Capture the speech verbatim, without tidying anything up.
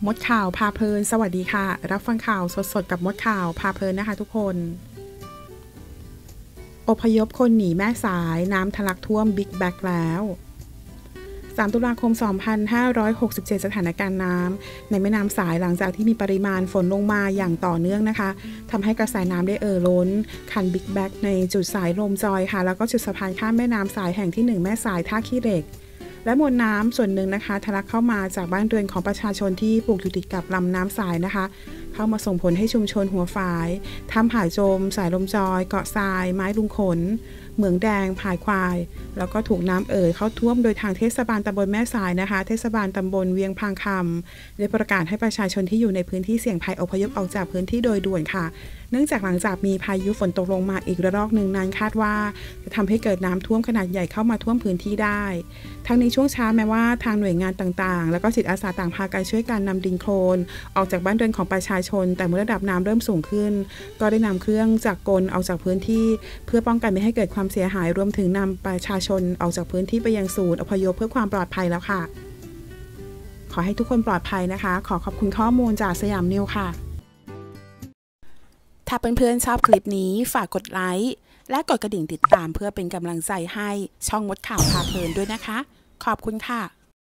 มดข่าวพาเพลินสวัสดีค่ะรับฟังข่าวสดๆกับมดข่าวพาเพลินนะคะทุกคนอพยพคนหนีแม่สายน้ำทะลักท่วมบิ๊กแบ็กแล้วสามตุลาคมสองพันห้าร้อยหกสิบเจ็ดสถานการณ์น้ำในแม่น้ำสายหลังจากที่มีปริมาณฝนลงมาอย่างต่อเนื่องนะคะทำให้กระแสน้ำได้เอ่อล้นคันบิ๊กแบ็กในจุดสายลมจอยค่ะแล้วก็จุดสะพานข้ามแม่น้ำสายแห่งที่หนึ่งแม่สายท่าขี้เหล็กและมวลน้ำส่วนหนึ่งนะคะทะลักเข้ามาจากบ้านเรือนของประชาชนที่ปลูกอยู่ติดกับลำน้ำสายนะคะเข้ามาส่งผลให้ชุมชนหัวฝายถ้ำผายโจมสายลมจอยเกาะทรายไม้ลุงขนเหมืองแดงผายควายแล้วก็ถูกน้ำเอ่อเข้าท่วมโดยทางเทศบาลตำบลแม่สายนะคะเทศบาลตำบลเวียงพางคำได้ประกาศให้ประชาชนที่อยู่ในพื้นที่เสี่ยงภัยอพยพออกจากพื้นที่โดยด่วนค่ะเนื่องจากหลังจากมีพายุฝนตกลงมาอีกระลอกหนึ่งนั้นคาดว่าจะทำให้เกิดน้ำท่วมขนาดใหญ่เข้ามาท่วมพื้นที่ได้ทั้งในช่วงเช้าแม้ว่าทางหน่วยงานต่างๆแล้วก็จิตอาสาต่างพากันช่วยกันนำดินโคลนออกจากบ้านเรือนของประชาชนแต่เมื่อระดับน้ำเริ่มสูงขึ้นก็ได้นำเครื่องจักรกลออกจากพื้นที่เพื่อป้องกันไม่ให้เกิดความเสียหายรวมถึงนำประชาชนออกจากพื้นที่ไปยังศูนย์อพยพเพื่อความปลอดภัยแล้วค่ะขอให้ทุกคนปลอดภัยนะคะขอขอบคุณข้อมูลจากสยามนิวค่ะถ้าเพื่อนๆชอบคลิปนี้ฝากกดไลค์และกดกระดิ่งติดตามเพื่อเป็นกำลังใจให้ช่องมดข่าวพาเพลินด้วยนะคะขอบคุณค่ะ